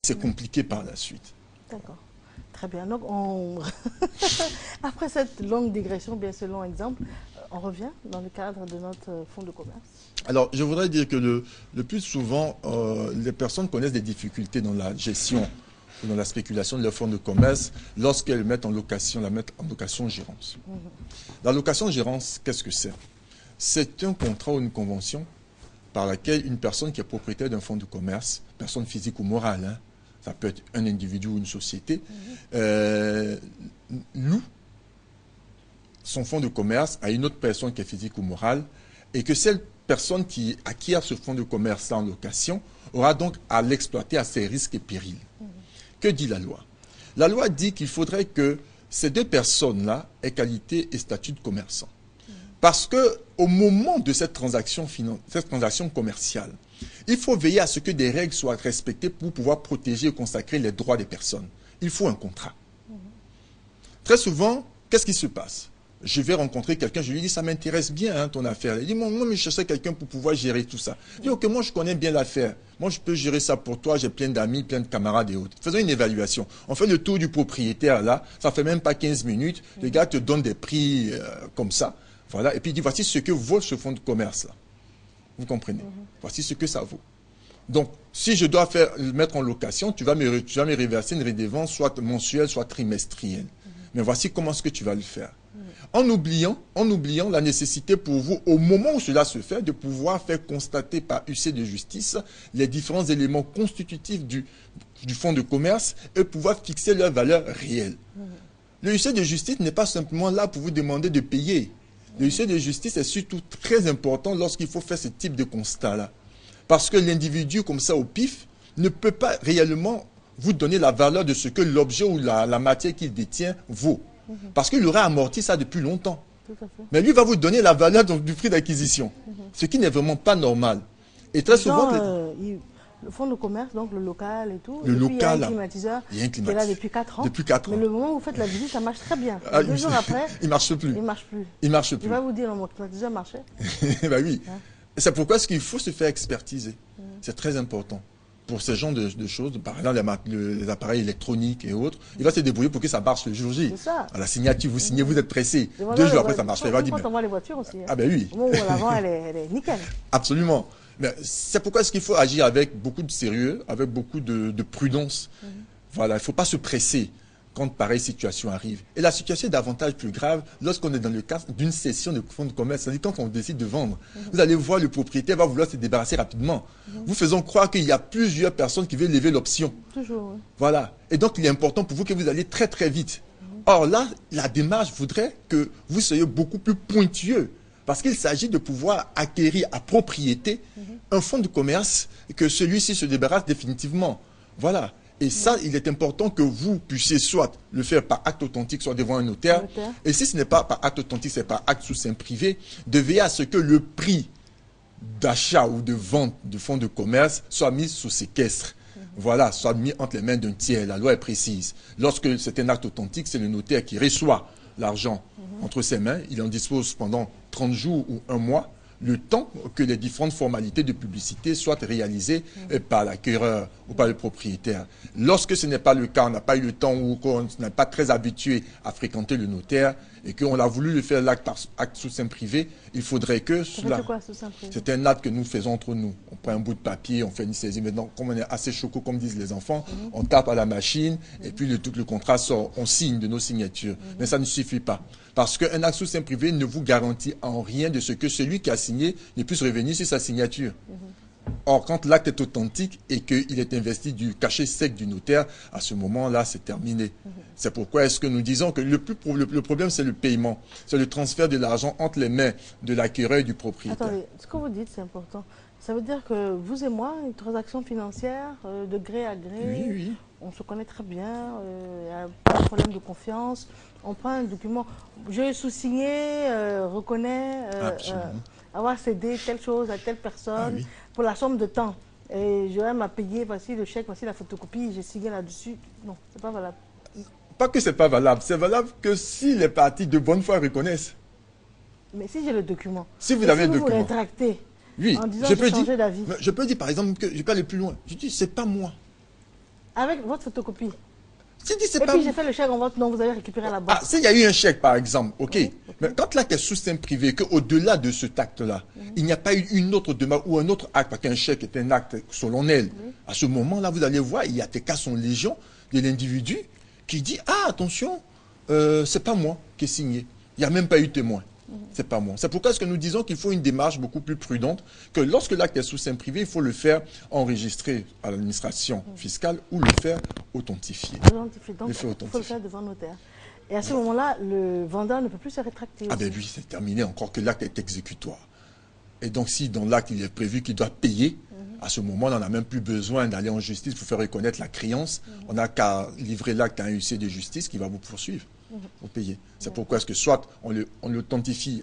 c'est compliqué par la suite. D'accord. Très bien. Donc, après cette longue digression, bien ce long exemple, on revient dans le cadre de notre fonds de commerce. Alors, je voudrais dire que le plus souvent, les personnes connaissent des difficultés dans la gestion ou dans la spéculation de leur fonds de commerce lorsqu'elles mettent en location, la mettent en location-gérance. La location-gérance, qu'est-ce que c'est? C'est un contrat ou une convention par laquelle une personne qui est propriétaire d'un fonds de commerce, personne physique ou morale, hein, ça peut être un individu ou une société, loue son fonds de commerce à une autre personne qui est physique ou morale, et que cette personne qui acquiert ce fonds de commerce en location aura donc à l'exploiter à ses risques et périls. Que dit la loi? La loi dit qu'il faudrait que ces deux personnes-là aient qualité et statut de commerçant. Parce qu'au moment de cette transaction commerciale, il faut veiller à ce que des règles soient respectées pour pouvoir protéger et consacrer les droits des personnes. Il faut un contrat. Très souvent, qu'est-ce qui se passe? Je vais rencontrer quelqu'un, je lui dis, ça m'intéresse bien hein, ton affaire. Il dit, moi, je cherchais quelqu'un pour pouvoir gérer tout ça. Je dis, ok, moi, je connais bien l'affaire. Moi, je peux gérer ça pour toi, j'ai plein d'amis, plein de camarades et autres. Faisons une évaluation. On fait le tour du propriétaire là, ça fait même pas 15 minutes. Le gars te donne des prix comme ça. Voilà, et puis il dit, voici ce que vaut ce fonds de commerce là. Vous comprenez? Voici ce que ça vaut. Donc, si je dois le mettre en location, tu vas me reverser une redevance soit mensuelle, soit trimestrielle. Mais voici comment est-ce que tu vas le faire. En oubliant la nécessité pour vous, au moment où cela se fait, de pouvoir faire constater par huissier de justice les différents éléments constitutifs du fonds de commerce et pouvoir fixer leur valeur réelle. Le huissier de justice n'est pas simplement là pour vous demander de payer. Le huissier de justice est surtout très important lorsqu'il faut faire ce type de constat-là. Parce que l'individu, comme ça, au pif, ne peut pas réellement vous donner la valeur de ce que l'objet ou la matière qu'il détient vaut. Parce qu'il aurait amorti ça depuis longtemps. Mais lui va vous donner la valeur du prix d'acquisition. Ce qui n'est vraiment pas normal. Et très souvent... Le fonds de commerce, donc le local et tout. Le local, il y a un climatiseur qui est là depuis 4 ans. Depuis 4 ans. Mais le moment où vous faites la visite, ça marche très bien. Ah, 2 jours après, il ne marche plus. Il marche plus. Il marche plus. Il va vous dire, mon climatiseur marchait. Ben oui. Hein? C'est pourquoi il faut se faire expertiser. C'est très important. Pour ce genre de choses, par exemple les appareils électroniques et autres, il va se débrouiller pour que ça marche le jour J. C'est ça. À la signature, vous signez, vous êtes pressé. 2 jours après, ça marche. Quand on voit les voitures aussi. Ah ben oui. Au moment où l'avant, elle est nickel. Absolument. C'est pourquoi il faut agir avec beaucoup de sérieux, avec beaucoup de prudence. Voilà, il ne faut pas se presser quand pareille situation arrive. Et la situation est davantage plus grave lorsqu'on est dans le cadre d'une cession de fonds de commerce. C'est-à-dire quand on décide de vendre. Vous allez voir, le propriétaire va vouloir se débarrasser rapidement. Vous faisons croire qu'il y a plusieurs personnes qui veulent lever l'option. Toujours, oui. Voilà. Et donc, il est important pour vous que vous alliez très très vite. Or là, la démarche voudrait que vous soyez beaucoup plus pointueux. Parce qu'il s'agit de pouvoir acquérir à propriété un fonds de commerce et que celui-ci se débarrasse définitivement. Voilà. Et ça, il est important que vous puissiez soit le faire par acte authentique, soit devant un notaire. Et si ce n'est pas par acte authentique, c'est par acte sous seing privé, de veiller à ce que le prix d'achat ou de vente de fonds de commerce soit mis sous séquestre. Voilà, soit mis entre les mains d'un tiers. La loi est précise. Lorsque c'est un acte authentique, c'est le notaire qui reçoit l'argent entre ses mains. Il en dispose pendant 30 jours ou 1 mois, le temps que les différentes formalités de publicité soient réalisées par l'acquéreur ou par le propriétaire. Lorsque ce n'est pas le cas, on n'a pas eu le temps ou qu'on n'est pas très habitué à fréquenter le notaire et qu'on a voulu le faire l'acte sous seing privé, il faudrait que... C'est un acte que nous faisons entre nous. On prend un bout de papier, on fait une saisie. Maintenant, comme on est assez choco, comme disent les enfants, on tape à la machine et puis le contrat sort. On signe de nos signatures. Mais ça ne suffit pas. Parce qu'un acte sous seing privé ne vous garantit en rien de ce que celui qui a signé ne puisse revenir sur sa signature. Or, quand l'acte est authentique et qu'il est investi du cachet sec du notaire, à ce moment-là, c'est terminé. C'est pourquoi est-ce que nous disons que le problème, c'est le paiement. C'est le transfert de l'argent entre les mains de l'acquéreur et du propriétaire. Attendez, ce que vous dites, c'est important. Ça veut dire que vous et moi, une transaction financière, de gré à gré, on se connaît très bien, il n'y a pas de problème de confiance. On prend un document, je sous-signé, reconnais avoir cédé telle chose à telle personne pour la somme de temps. Et j'aurais à payer, voici le chèque, voici la photocopie, j'ai signé là-dessus. Non, c'est pas valable. Pas que c'est pas valable, c'est valable que si les parties de bonne foi reconnaissent. Mais si j'ai le document, si vous avez le document, vous rétractez oui, en disant j'ai changé d'avis. Je peux dire par exemple que je peux aller plus loin. Je dis c'est pas moi. Avec votre photocopie. Et puis j'ai fait le chèque en votre nom, vous avez récupéré à la banque. Ah, s'il y a eu un chèque, par exemple, ok. Mais quand l'acte est sous seing privé, qu'au-delà de cet acte-là, il n'y a pas eu une autre demande ou un autre acte, parce qu'un chèque est un acte solennel, à ce moment-là, vous allez voir, il y a des cas sont légion de l'individu qui dit, ah, attention, c'est pas moi qui ai signé. Il n'y a même pas eu témoin. C'est pas moi. C'est pourquoi est-ce que nous disons qu'il faut une démarche beaucoup plus prudente, que lorsque l'acte est sous seing privé, il faut le faire enregistrer à l'administration fiscale ou le faire authentifier. Donc, il faut le faire devant notaire. Et à ce moment-là, le vendeur ne peut plus se rétracter. Ah ben oui, c'est terminé, encore que l'acte est exécutoire. Et donc si dans l'acte il est prévu qu'il doit payer, à ce moment on n'a même plus besoin d'aller en justice pour faire reconnaître la créance. On n'a qu'à livrer l'acte à un huissier de justice qui va vous poursuivre pour payer. C'est pourquoi est-ce que soit on l'authentifie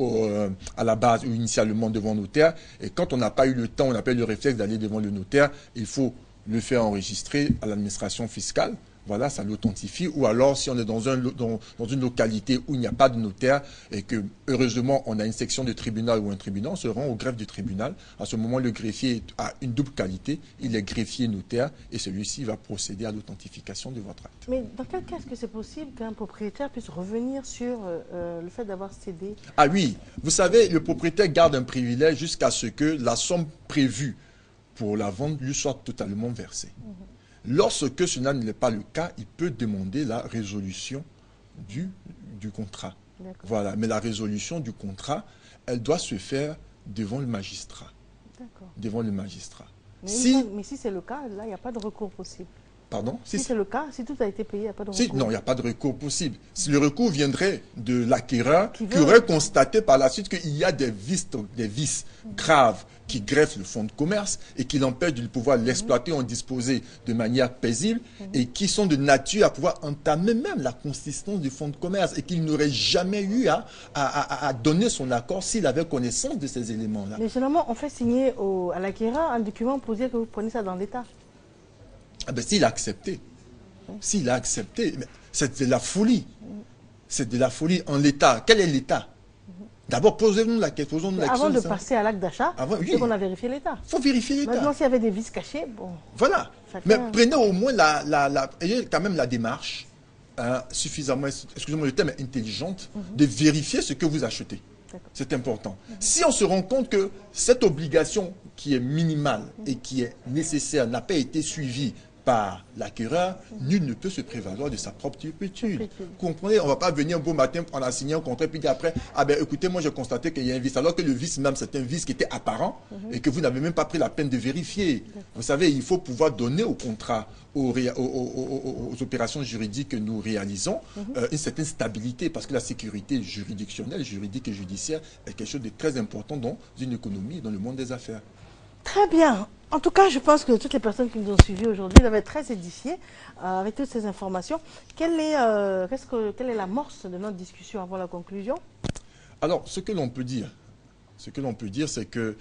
à la base ou initialement devant le notaire, et quand on n'a pas eu le temps, on n'a pas eu le réflexe d'aller devant le notaire, il faut le faire enregistrer à l'administration fiscale. Voilà, ça l'authentifie. Ou alors, si on est dans une localité où il n'y a pas de notaire et que, heureusement, on a une section de tribunal ou un tribunal, on se rend au greffe du tribunal. À ce moment, le greffier a une double qualité. Il est greffier notaire et celui-ci va procéder à l'authentification de votre acte. Mais dans quel cas est-ce que c'est possible qu'un propriétaire puisse revenir sur le fait d'avoir cédé? Ah oui, vous savez, le propriétaire garde un privilège jusqu'à ce que la somme prévue pour la vente lui soit totalement versée. Lorsque cela n'est pas le cas, il peut demander la résolution du contrat. Voilà. Mais la résolution du contrat, elle doit se faire devant le magistrat. Devant le magistrat. Mais si c'est le cas, là, il n'y a pas de recours possible. Pardon? Si c'est le cas, si tout a été payé, il n'y a pas de recours. Non, il n'y a pas de recours possible. Si le recours viendrait de l'acquéreur qui aurait constaté par la suite qu'il y a des vices graves qui greffent le fonds de commerce et qui l'empêchent de pouvoir l'exploiter, en disposer de manière paisible et qui sont de nature à pouvoir entamer même la consistance du fonds de commerce et qu'il n'aurait jamais eu à donner son accord s'il avait connaissance de ces éléments-là. Mais généralement, on fait signer à l'acquéreur un document pour dire que vous prenez ça dans l'État. Ah ben, s'il a accepté, c'est de la folie. C'est de la folie en l'État. Quel est l'État? D'abord, posez-nous la question. Avant de passer à l'acte d'achat, oui, on a vérifié l'État. Il faut vérifier l'État. Maintenant, s'il y avait des vices cachés, bon... Voilà. Mais prenez au moins ayez quand même la démarche suffisamment, excusez-moi le terme, intelligente, de vérifier ce que vous achetez. C'est important. Si on se rend compte que cette obligation qui est minimale et qui est nécessaire n'a pas été suivie par l'acquéreur, nul ne peut se prévaloir de sa propre turpitude. Vous comprenez? On ne va pas venir un beau matin en a signé un contrat puis dire après, ah ben écoutez, moi j'ai constaté qu'il y a un vice, alors que le vice même c'est un vice qui était apparent et que vous n'avez même pas pris la peine de vérifier. Vous savez, il faut pouvoir donner au contrat, aux opérations juridiques que nous réalisons, une certaine stabilité, parce que la sécurité juridictionnelle, juridique et judiciaire est quelque chose de très important dans une économie, dans le monde des affaires. Très bien. En tout cas, je pense que toutes les personnes qui nous ont suivis aujourd'hui doivent être très édifiées avec toutes ces informations. Quelle est l'amorce de notre discussion avant la conclusion? Alors, ce que l'on peut dire, c'est que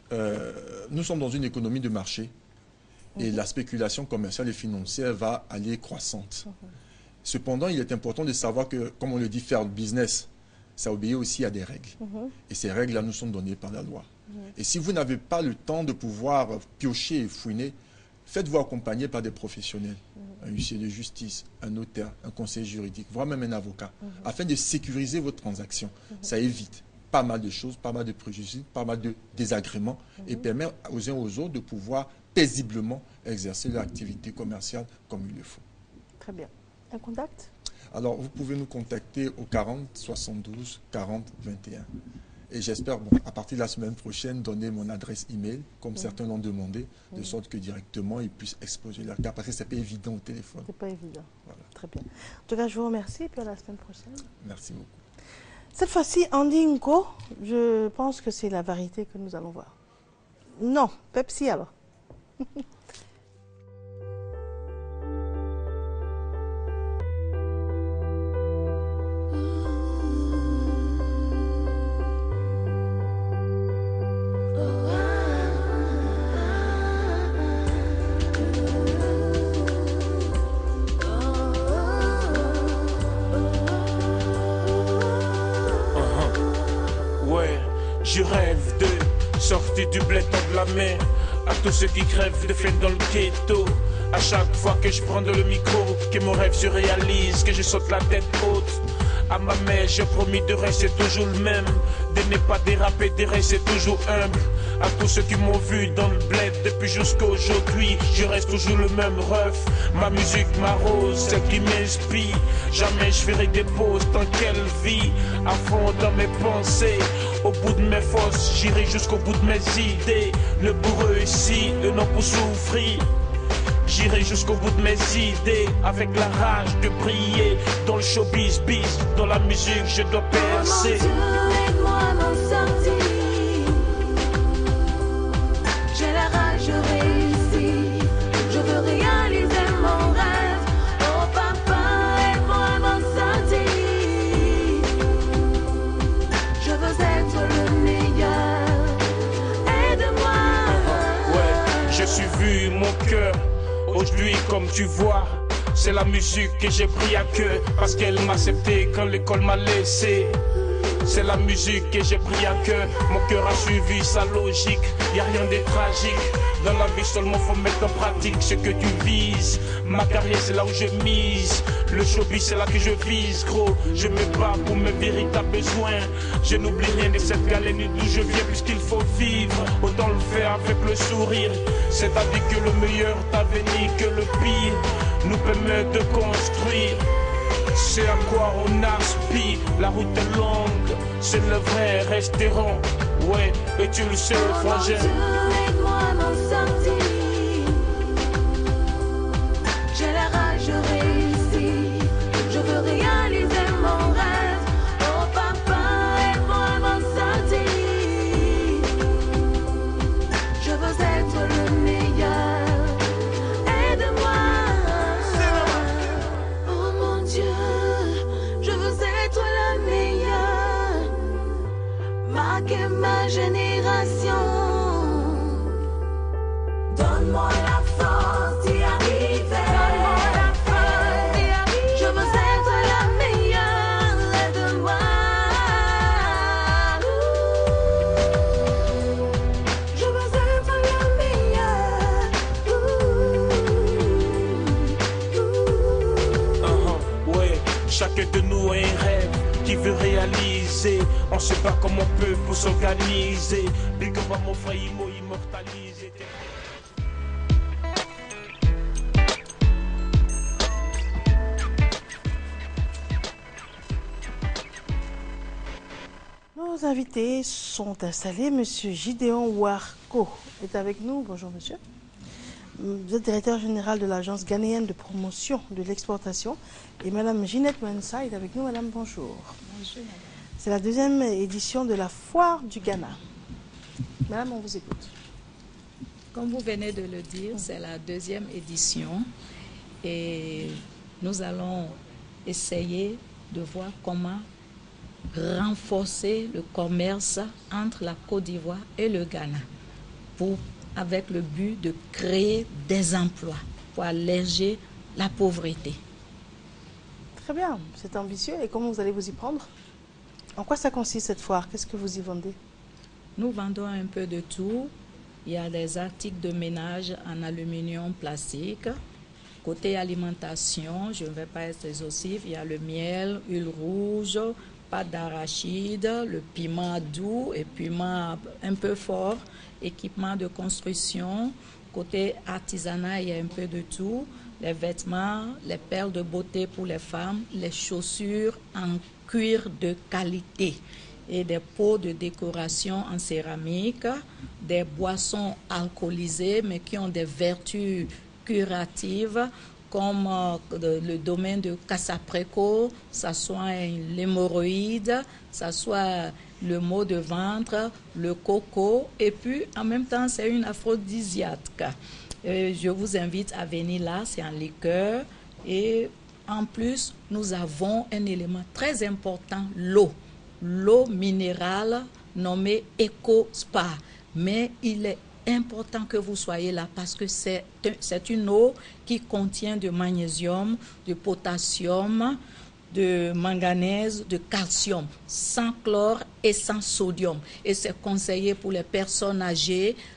nous sommes dans une économie de marché et la spéculation commerciale et financière va aller croissante. Cependant, il est important de savoir que, comme on le dit, faire le business, ça obéit aussi à des règles. Et ces règles-là nous sont données par la loi. Et si vous n'avez pas le temps de pouvoir piocher et fouiner, faites-vous accompagner par des professionnels, un huissier de justice, un notaire, un conseiller juridique, voire même un avocat, afin de sécuriser votre transaction. Ça évite pas mal de choses, pas mal de préjudices, pas mal de désagréments et permet aux uns aux autres de pouvoir paisiblement exercer leur activité commerciale comme il le faut. Très bien. Un contact? Alors, vous pouvez nous contacter au 40 72 40 21. Et j'espère, à partir de la semaine prochaine, donner mon adresse email, comme certains l'ont demandé, de sorte que directement, ils puissent exposer leur cas, parce que ce n'est pas évident au téléphone. C'est pas évident. Voilà. Très bien. En tout cas, je vous remercie, et puis à la semaine prochaine. Merci beaucoup. Cette fois-ci, Andy Ngo, je pense que c'est la variété que nous allons voir. Non, Pepsi alors. Je rêve de sortir du bled de la mer, à tous ceux qui crèvent de faim dans le ghetto. À chaque fois que je prends le micro, que mon rêve se réalise, que je saute la tête haute. À ma mère, j'ai promis de rester toujours le même, de ne pas déraper, de rester toujours humble. À tous ceux qui m'ont vu dans le bled depuis jusqu'à aujourd'hui, je reste toujours le même ref. Ma musique m'arrose, celle qui m'inspire. Jamais je ferai des pauses tant qu'elle vit. À fond dans mes pensées, au bout de mes forces, j'irai jusqu'au bout de mes idées. Le pour réussir, le non pour souffrir. J'irai jusqu'au bout de mes idées, avec la rage de briller. Dans le showbiz, biz, dans la musique, je dois percer. Oh mon Dieu, aide-moi à m'en sortir. J'ai la rage, je réussis. Je veux réaliser mon rêve. Oh papa, aide-moi à m'en sortir. Je veux être le meilleur. Aide-moi. Ouais, je suis vu, mon cœur. Aujourd'hui, comme tu vois, c'est la musique que j'ai pris à cœur, parce qu'elle m'a accepté quand l'école m'a laissé. C'est la musique que j'ai pris à cœur, mon cœur a suivi sa logique. Y a rien de tragique, dans la vie seulement faut mettre en pratique ce que tu vises. Ma carrière c'est là où je mise, le showbiz c'est là que je vise gros. Je me bats pour mes véritables besoins, je n'oublie rien de cette galère d'où je viens puisqu'il faut vivre. Autant le faire avec le sourire, c'est-à-dire que le meilleur t'a venu que le pire nous permet de construire. C'est à quoi on aspire, la route est longue, c'est le vrai restaurant. Ouais, et tu le sais, frangin. Oh mon Dieu, aide-moi à m'en sortir. J'ai la rage, je réussis. Je veux réaliser mon rêve. Oh papa, aide-moi à m'en sortir. Je veux être le meilleur. Aide-moi. Oh mon Dieu, je veux être le meilleur. Marquer ma génération. Donne-moi la force d'y arriver. Donne-moi la force d'y arriver. Je veux être la meilleure. Aide-moi. Je veux être la meilleure. Ouais, chacun de nous a un rêve qui veut réaliser. On sait pas comment on peut pour s'organiser. Big up à mon frère Imo immortalisé. Nos invités sont installés. Monsieur Gideon Warko est avec nous. Bonjour monsieur. Vous êtes directeur général de l'Agence ghanéenne de promotion de l'exportation. Et Madame Ginette Mensa est avec nous. Madame, bonjour. Bonjour. C'est la deuxième édition de la Foire du Ghana. Madame, on vous écoute. Comme vous venez de le dire, c'est la deuxième édition et nous allons essayer de voir comment renforcer le commerce entre la Côte d'Ivoire et le Ghana avec le but de créer des emplois pour alléger la pauvreté. Très bien, c'est ambitieux. Et comment vous allez vous y prendre? En quoi ça consiste cette foire? Qu'est-ce que vous y vendez? Nous vendons un peu de tout. Il y a des articles de ménage en aluminium plastique. Côté alimentation, je ne vais pas être exhaustif, il y a le miel, huile rouge, pâte d'arachide, le piment doux et piment un peu fort, équipement de construction. Côté artisanat, il y a un peu de tout. Les vêtements, les perles de beauté pour les femmes, les chaussures en cuir de qualité et des pots de décoration en céramique, des boissons alcoolisées mais qui ont des vertus curatives comme le domaine de Casapreco, ça soigne l'hémorroïde, ça soit le maux de ventre, le coco et puis en même temps c'est une aphrodisiaque. Je vous invite à venir là, c'est en liqueur et en plus nous avons un élément très important, l'eau. L'eau minérale nommée EcoSpa. Mais il est important que vous soyez là parce que c'est une eau qui contient de magnésium, de potassium, de manganèse, de calcium, sans chlore et sans sodium. Et c'est conseillé pour les personnes âgées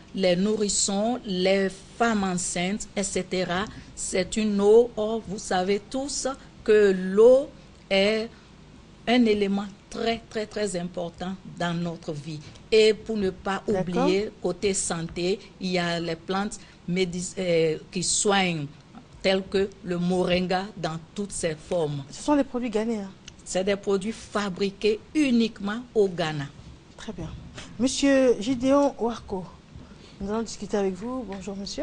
les nourrissons, les femmes enceintes, etc. C'est une eau. Or, vous savez tous que l'eau est un élément très, très, très important dans notre vie. Et pour ne pas oublier, côté santé, il y a les plantes qui soignent, telles que le moringa dans toutes ses formes. Ce sont des produits ghanéens. C'est des produits fabriqués uniquement au Ghana. Très bien. Monsieur Gideon Ouarko, nous allons discuter avec vous. Bonjour, monsieur.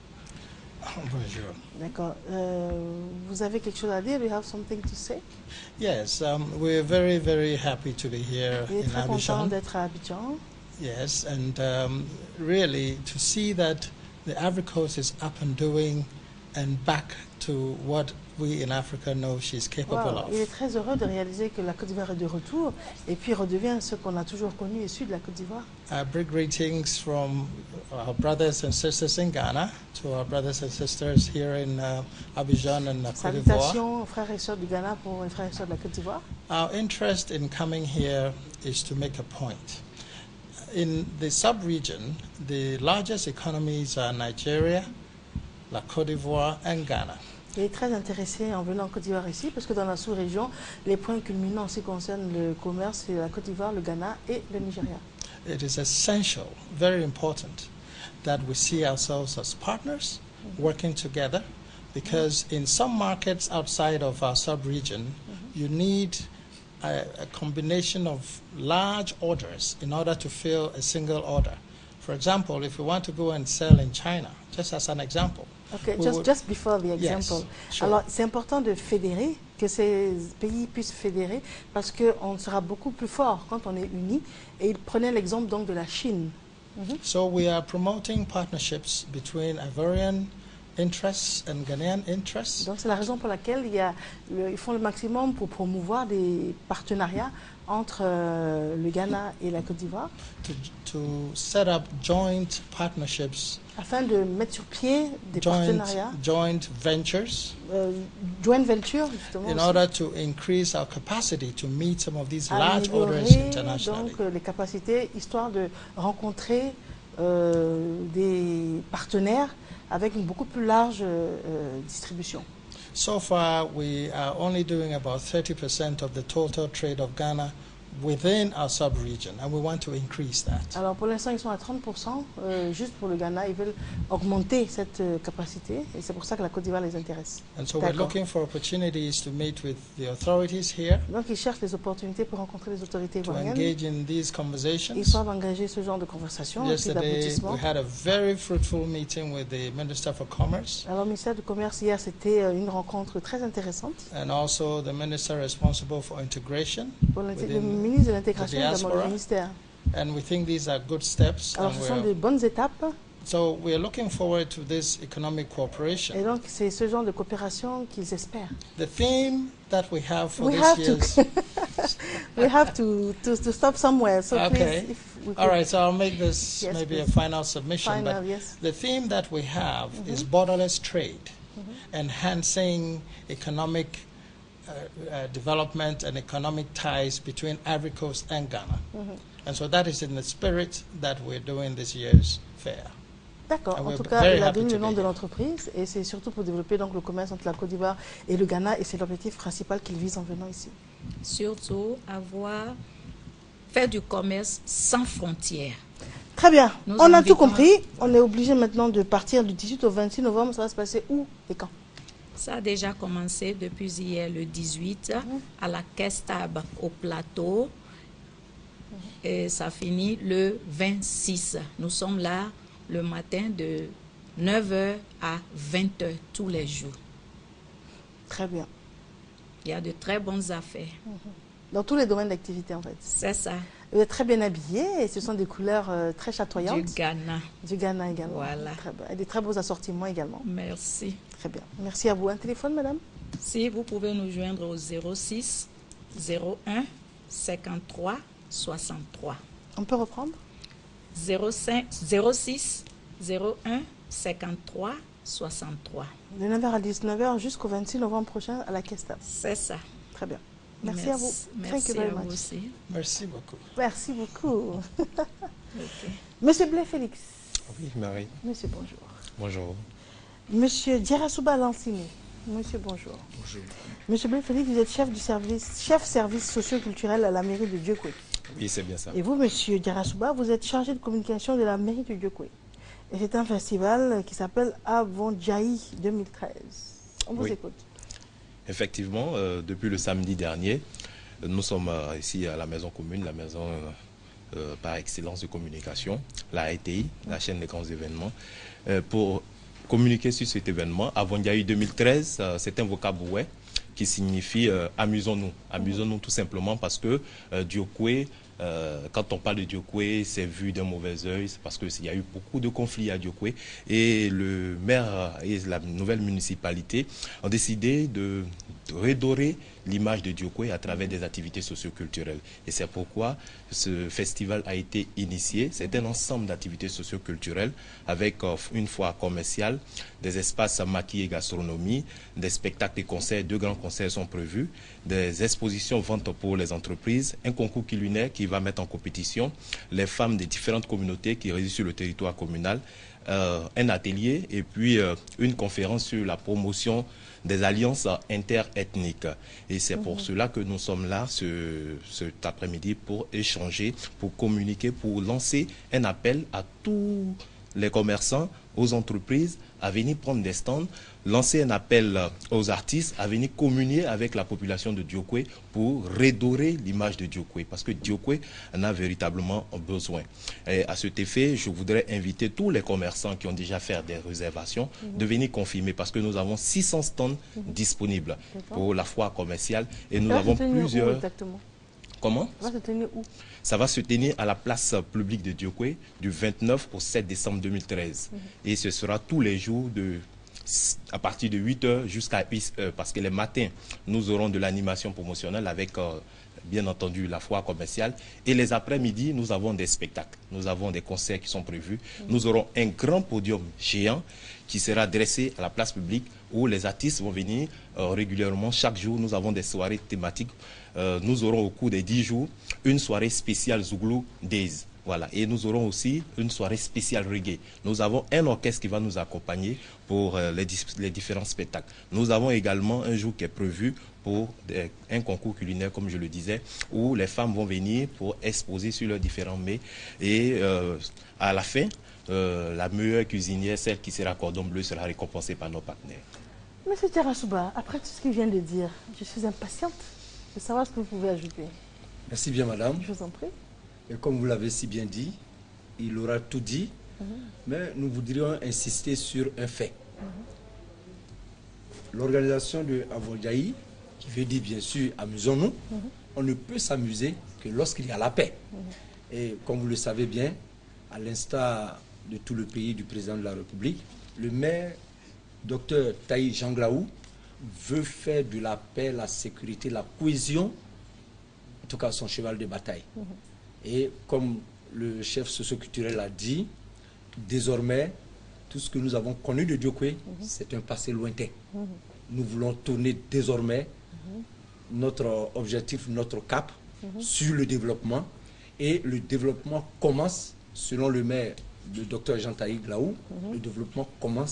Bonjour. D'accord. Vous avez quelque chose à dire? You have something to say? Yes, we're very, very happy to be here Il est in très content Abidjan. d'être à Abidjan. Yes, and really to see that the Ivory Coast is up and doing and back to what we in Africa know she's capable Wow. of. Il est très heureux de réaliser que la Côte d'Ivoire est de retour et puis redevient ce qu'on a toujours connu issu de la Côte d'Ivoire. Big greetings from our brothers and sisters in Ghana to our brothers and sisters here in Abidjan and Côte d'Ivoire. Salutations aux frères et sœurs du Ghana pour les frères et sœurs de la Côte d'Ivoire. Our interest in coming here is to make a point. In the sub-region, the largest economies are Nigeria, la Côte d'Ivoire, and Ghana. Il est très intéressé en venant en Côte d'Ivoire ici parce que dans la sous-région, les points culminants en ce qui concerne le commerce, c'est la Côte d'Ivoire, le Ghana et le Nigeria. It is essential, very important, that we see ourselves as partners working together, because in some markets outside of our sub-region, you need a combination of large orders in order to fill a single order. For example, if you want to go and sell in China, just as an example. Okay, we would- just before the example. Yes, sure. Alors, c'est important de fédérer, que ces pays puissent fédérer, parce qu'on sera beaucoup plus fort quand on est unis. Et il prenait l'exemple donc de la Chine. So we are promoting partnerships between Ivorian interests and Ghanaian interests Donc, c'est la raison pour laquelle ils font le maximum pour promouvoir des partenariats entre le Ghana et la Côte d'Ivoire, to set up joint partnerships, afin de mettre sur pied des partenariats, joint ventures, joint venture, justement, in aussi, order to increase our capacity to meet some of these à large orders améliorer internationally. donc les capacités, histoire de rencontrer des partenaires avec une beaucoup plus large distribution. So far, we are only doing about 30% of the total trade of Ghana within our sub-region, and we want to increase that. Alors pour l'instant, ils sont à 30%, juste pour le Ghana. Ils veulent augmenter cette capacité et c'est pour ça que la Côte d'Ivoire les intéresse. And so we're D'accord. looking for opportunities to meet with the authorities here, Donc ils cherchent les opportunités pour rencontrer les autorités to ivoiriennes, engage in these conversations. histoire d'engager ce genre de conversation et puis Yesterday, d'aboutissement. we had a very fruitful meeting with the Minister for Commerce Alors, le ministère du Commerce, hier, c'était une rencontre très intéressante. and also the Minister responsible for integration. Pour le Within ministre de l'Intégration, the également le diaspora. ministère. And we think these are good steps. Alors, And ce sont de bonnes étapes. so we are looking forward to this economic Et cooperation. donc, c'est ce genre de coopération qu'ils espèrent. The theme that we have for We this have year's... to, we have to stop somewhere. So Okay. please, if we All could right, so I'll make this Yes, maybe please. a final submission. final, But yes. the theme that we have is borderless trade, enhancing economic development and economic ties between Ivory Coast and Ghana. And so that is in the spirit that we're doing this year's fair. D'accord. And En we're tout cas, very il a happy donné to le nom be de here. l'entreprise et c'est surtout pour développer donc le commerce entre la Côte d'Ivoire et le Ghana et c'est l'objectif principal qu'il vise en venant ici. Surtout faire du commerce sans frontières. Très bien. Nous On a invitons- tout compris. On est obligé maintenant de partir du 18 au 26 novembre. Ça va se passer où et quand? Ça a déjà commencé depuis hier le 18 à la Caisse Tab au plateau et ça finit le 26. Nous sommes là le matin de 9h à 20h tous les jours. Très bien. Il y a de très bonnes affaires. Dans tous les domaines d'activité, en fait. C'est ça, Vous êtes très bien habillés et ce sont des couleurs très chatoyantes. du Ghana. Du Ghana également. Voilà. Très bien. Et des très beaux assortiments également. Merci. Très bien. Merci à vous. Un téléphone, madame? Si vous pouvez nous joindre au 06 01 53 63. On peut reprendre? 06 01 53 63. De 9h à 19h jusqu'au 26 novembre prochain à la Caisse Tab. C'est ça. Très bien. Merci à vous. Merci Thank you very à vous much. aussi. Merci beaucoup. Merci beaucoup. Ok. Monsieur Blé Félix, Oui, Marie. Monsieur, bonjour. Bonjour. Monsieur Djerasouba Lansini. Monsieur, bonjour. Bonjour. Monsieur Blé Félix, vous êtes chef service socio-culturel à la mairie de Diokwe. Oui, c'est bien ça. Et vous, monsieur Djerasouba, vous êtes chargé de communication de la mairie de Diokwe. Et c'est un festival qui s'appelle Avondjaï 2013. On vous écoute. Effectivement, depuis le samedi dernier, nous sommes ici à la maison commune, la maison par excellence de communication, la ATI, la chaîne des grands événements, pour communiquer sur cet événement. Avondjaï 2013, c'est un vocabulaire qui signifie amusons-nous. Amusons-nous tout simplement parce que Diokwe, quand on parle de Diokwe, c'est vu d'un mauvais œil, c'est parce qu'il y a eu beaucoup de conflits à Diokwe. Et le maire et la nouvelle municipalité ont décidé de redorer l'image de Diokwe à travers des activités socioculturelles. Et c'est pourquoi ce festival a été initié. C'est un ensemble d'activités socioculturelles avec une foire commerciale, des espaces maquis et gastronomie, des spectacles et concerts, 2 grands concerts sont prévus, des expositions ventes pour les entreprises, un concours culinaire qui va mettre en compétition les femmes des différentes communautés qui résident sur le territoire communal, un atelier et puis une conférence sur la promotion des alliances interethniques. Et c'est pour cela que nous sommes là cet après-midi pour échanger, pour communiquer, pour lancer un appel à tous les commerçants, aux entreprises à venir prendre des stands, lancer un appel aux artistes à venir communier avec la population de Diokwe pour redorer l'image de Diokwe, parce que Diokwe en a véritablement besoin. Et à cet effet, je voudrais inviter tous les commerçants qui ont déjà fait des réservations de venir confirmer, parce que nous avons 600 stands disponibles pour la foire commerciale et nous avons plusieurs... Exactement. Comment? Ça va se tenir où? Ça va se tenir à la place publique de Diokwe du 29 au 7 décembre 2013. Et ce sera tous les jours à partir de 8 h jusqu'à 8 h, parce que les matins, nous aurons de l'animation promotionnelle avec, bien entendu, la foire commerciale. Et les après-midi, nous avons des spectacles. Nous avons des concerts qui sont prévus. Nous aurons un grand podium géant qui sera dressé à la place publique où les artistes vont venir régulièrement. Chaque jour, nous avons des soirées thématiques. Nous aurons au cours des 10 jours une soirée spéciale Zouglou Days. Voilà. Et nous aurons aussi une soirée spéciale reggae. Nous avons un orchestre qui va nous accompagner pour les différents spectacles. Nous avons également un jour qui est prévu pour un concours culinaire, comme je le disais, où les femmes vont venir pour exposer sur leurs différents mets. Et à la fin, la meilleure cuisinière, celle qui sera cordon bleu, sera récompensée par nos partenaires. Monsieur Djerasouba, après tout ce qu'il vient de dire, je suis impatiente de savoir ce que vous pouvez ajouter. Merci bien, madame. Je vous en prie. Et comme vous l'avez si bien dit, il aura tout dit, mais nous voudrions insister sur un fait. L'organisation de Avondjaï, qui veut dire bien sûr amusons-nous, on ne peut s'amuser que lorsqu'il y a la paix. Et comme vous le savez bien, à l'instar de tout le pays du président de la République, le maire, Dr Taï Janglaou, veut faire de la paix, la sécurité, la cohésion, en tout cas son cheval de bataille. Et comme le chef socioculturel a dit, désormais, tout ce que nous avons connu de Diokwe, c'est un passé lointain. Nous voulons tourner désormais notre objectif, notre cap sur le développement. Et le développement commence, selon le maire, le docteur Jean-Taï Glaou, le développement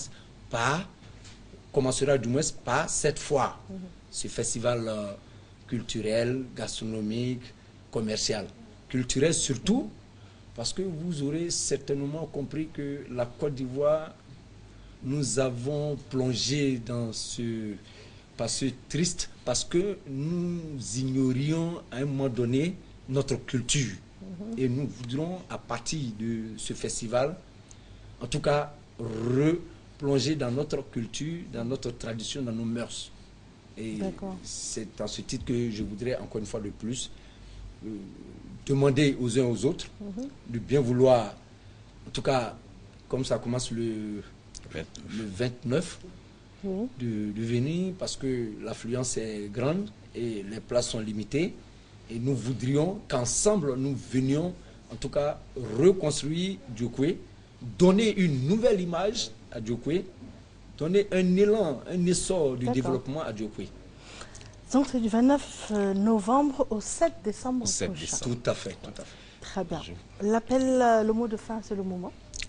commencera du moins par cette fois, ce festival culturel, gastronomique, commercial. Culturel surtout, parce que vous aurez certainement compris que la Côte d'Ivoire, nous avons plongé dans ce passé triste parce que nous ignorions à un moment donné notre culture. Et nous voudrons, à partir de ce festival, en tout cas, replonger dans notre culture, dans notre tradition, dans nos mœurs. Et c'est à ce titre que je voudrais, encore une fois de plus, demander aux uns aux autres de bien vouloir, en tout cas, comme ça commence le 29, de venir, parce que l'affluence est grande et les places sont limitées. Et nous voudrions qu'ensemble, nous venions, en tout cas, reconstruire Diokwe, donner une nouvelle image à Diokwe, donner un élan, un essor du développement à Diokwe. Donc c'est du 29 novembre au 7 décembre prochain. Tout à fait, tout à fait. Très bien. L'appel, le mot de fin, c'est le moment.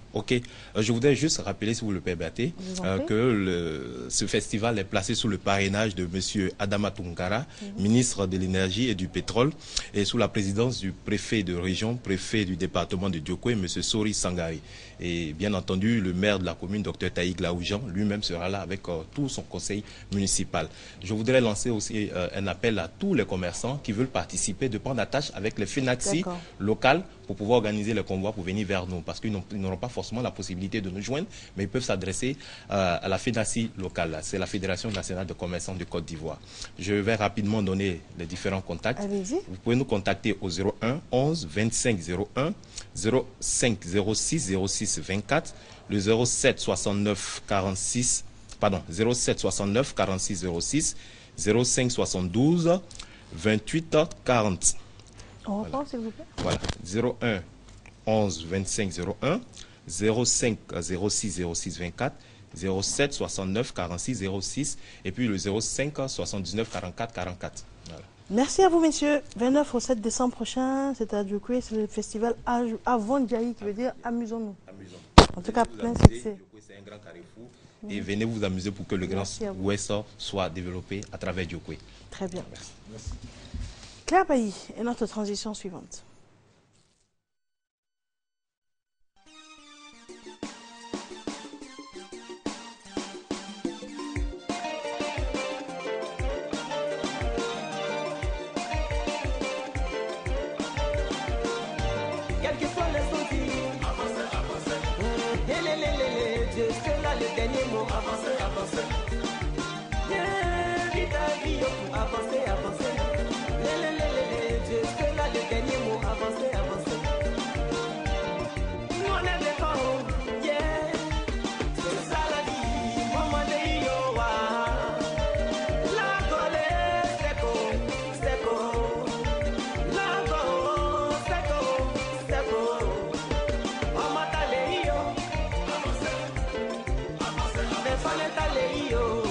Ok, je voudrais juste rappeler, si vous le permettez, que ce festival est placé sous le parrainage de M. Adama Tunkara, ministre de l'Énergie et du Pétrole, et sous la présidence du préfet de région, préfet du département de Diokoé, M. Sori Sangari. Et bien entendu, le maire de la commune, Dr Taïg Laoujan, lui-même sera là avec tout son conseil municipal. Je voudrais lancer aussi un appel à tous les commerçants qui veulent participer, de prendre attache avec les FENAXI locales pour pouvoir organiser le convoi pour venir vers nous, parce qu'ils n'auront pas forcément la possibilité de nous joindre, mais ils peuvent s'adresser à la FENAXI locale. C'est la Fédération nationale de commerçants de Côte d'Ivoire. Je vais rapidement donner les différents contacts. Vous pouvez nous contacter au 01 11 25 01 05 06 06 24, le 07 69 46, pardon, 07 69 46 06, 05 72 28 40. On reprend, s'il vous plaît. Voilà, 01 11 25 01 05 06 06 24, 07 69 46 06 et puis le 05 79 44 44. Voilà. Merci à vous, messieurs. 29 au 7 décembre prochain, c'est à Diokoé, c'est le festival Avant Diaï, qui veut dire amusons-nous. En tout cas, plein succès. C'est un grand carrefour et venez vous amuser pour que le Grand Ouest soit développé à travers Diokoé. Très bien. Merci. Claire Bailly est notre transition suivante. Quel que soit le senti, avancez, avancez. Dieu sera le dernier mot, avancez, avancez. Vite à vie, avancez, avancez. Dieu sera le dernier mot, avancez, avancez. Nous on est des cons, yeah. C'est ça la vie, maman de Yowa. La colère, c'est con, c'est con. La colère, c'est con, c'est con. Maman t'a les yo. Avancez, avancez, avancez. Mais fallait t'a les yo.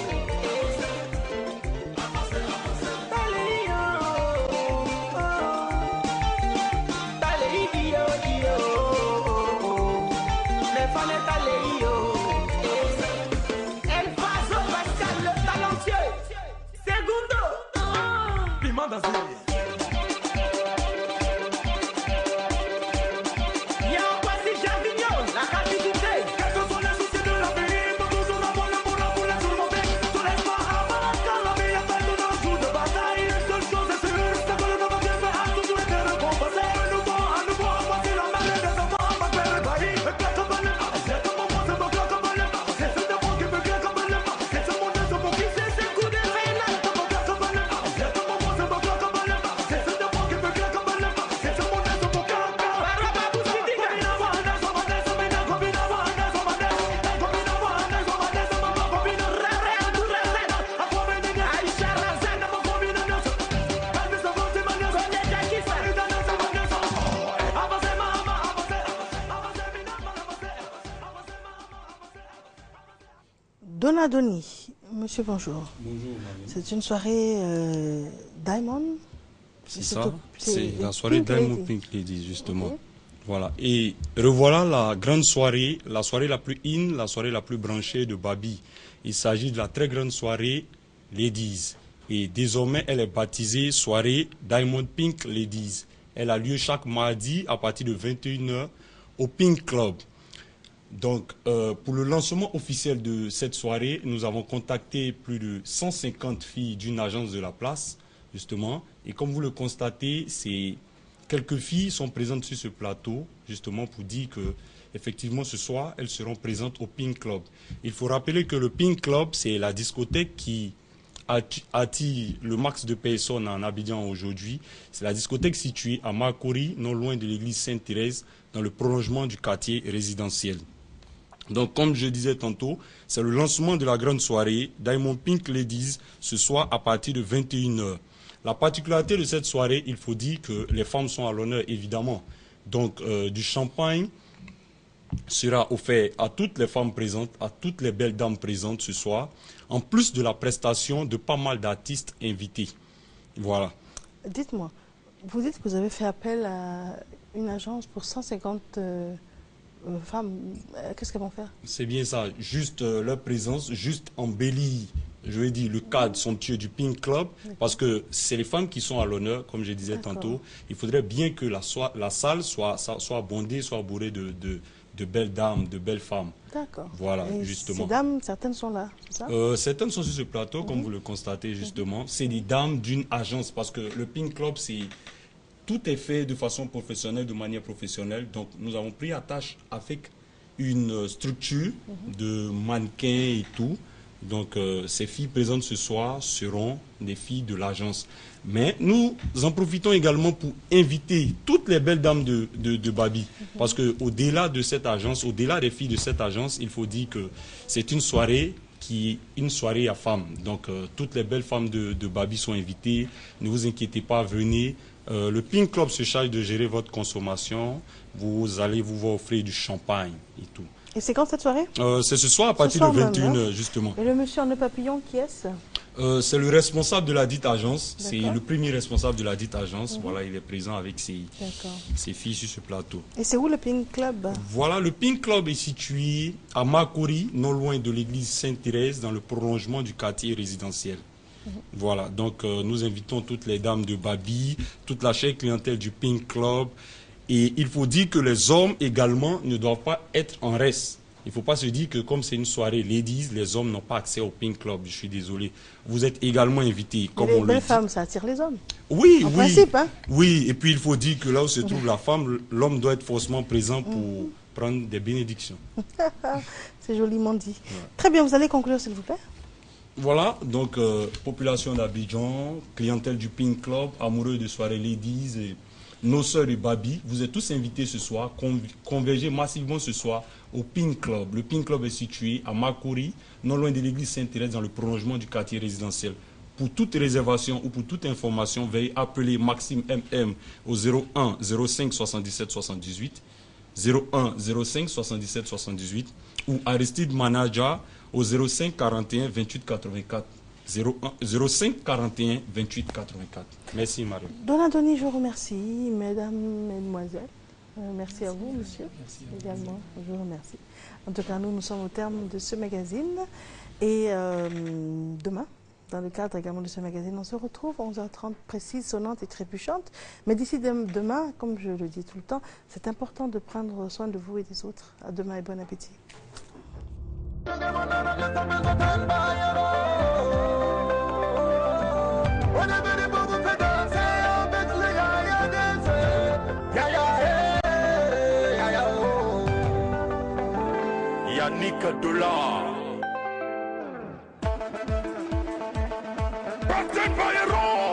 Donadoni, monsieur, bonjour. Bonjour, c'est une soirée Diamond. C'est ça, c'est la soirée Diamond Pink Lady, justement. Okay. Voilà, et revoilà la grande soirée, la soirée la plus in, la soirée la plus branchée de Babi. Il s'agit de la très grande soirée Ladies. Et désormais, elle est baptisée soirée Diamond Pink Ladies. Elle a lieu chaque mardi à partir de 21 h au Pink Club. Donc, pour le lancement officiel de cette soirée, nous avons contacté plus de 150 filles d'une agence de la place, justement. Et comme vous le constatez, quelques filles sont présentes sur ce plateau, justement, pour dire que, effectivement, ce soir, elles seront présentes au Pink Club. Il faut rappeler que le Pink Club, c'est la discothèque qui attire le max de personnes en Abidjan aujourd'hui. C'est la discothèque située à Makori, non loin de l'église Sainte-Thérèse, dans le prolongement du quartier résidentiel. Donc, comme je disais tantôt, c'est le lancement de la grande soirée Diamond Pink Ladies ce soir à partir de 21 h. La particularité de cette soirée, il faut dire que les femmes sont à l'honneur, évidemment. Donc, du champagne sera offert à toutes les femmes présentes, à toutes les belles dames présentes ce soir, en plus de la prestation de pas mal d'artistes invités. Voilà. Dites-moi, vous dites que vous avez fait appel à une agence pour 150 femmes, qu'est-ce qu'elles vont faire? C'est bien ça. Juste leur présence, juste embellit, je vais dire, le cadre somptueux du Pink Club, parce que c'est les femmes qui sont à l'honneur, comme je disais tantôt. Il faudrait bien que la salle soit bondée, soit bourrée de belles dames, de belles femmes. D'accord. Voilà, et justement. Ces dames, certaines sont là, c'est ça? Certaines sont sur ce plateau, comme vous le constatez, justement. C'est des dames d'une agence, parce que le Pink Club, tout est fait de façon professionnelle, de manière professionnelle. Donc, nous avons pris à tâche avec une structure de mannequins et tout. Donc, ces filles présentes ce soir seront des filles de l'agence. Mais nous en profitons également pour inviter toutes les belles dames de Babi. Parce qu'au-delà de cette agence, au-delà des filles de cette agence, il faut dire que c'est une soirée qui est une soirée à femmes. Donc, toutes les belles femmes de Babi sont invitées. Ne vous inquiétez pas, venez. Le Pink Club se charge de gérer votre consommation. Vous allez vous offrir du champagne et tout. Et c'est quand cette soirée? C'est ce soir à partir de 21h, justement. Et le monsieur en nœud papillon, qui est-ce? C'est le responsable de la dite agence. C'est le premier responsable de la dite agence. Voilà, il est présent avec ses filles sur ce plateau. Et c'est où le Pink Club? Voilà, le Pink Club est situé à Makori, non loin de l'église Sainte-Thérèse, dans le prolongement du quartier résidentiel. Voilà, donc nous invitons toutes les dames de Babi, toute la chère clientèle du Pink Club. Et il faut dire que les hommes également ne doivent pas être en reste. Il ne faut pas se dire que comme c'est une soirée ladies, les hommes n'ont pas accès au Pink Club. Je suis désolé. Vous êtes également invités, comme on le dit. Les femmes, ça attire les hommes. Oui, en principe, hein? Oui, et puis il faut dire que là où se trouve la femme, l'homme doit être forcément présent pour prendre des bénédictions. C'est joliment dit. Ouais. Très bien, vous allez conclure, s'il vous plaît. Voilà, donc population d'Abidjan, clientèle du Pink Club, amoureux de soirées ladies et nos sœurs de Babi, vous êtes tous invités ce soir, convergez massivement ce soir au Pink Club. Le Pink Club est situé à Makori, non loin de l'église Sainte-Thérèse, dans le prolongement du quartier résidentiel. Pour toute réservation ou pour toute information, veuillez appeler Maxime MM au 01 05 77 78, 01 05 77 78 ou Aristide Manager au 05 41 28 84. 05 41 28 84. Merci Marie. Don Adoni, je vous remercie, mesdames, mesdemoiselles. Merci à vous, monsieur. Merci également, je vous remercie. En tout cas, nous sommes au terme de ce magazine. Et demain, dans le cadre également de ce magazine, on se retrouve 11h30 précise, sonnante et trébuchante. Mais d'ici demain, comme je le dis tout le temps, c'est important de prendre soin de vous et des autres. À demain et bon appétit. Yannick Dola. Protect my hero.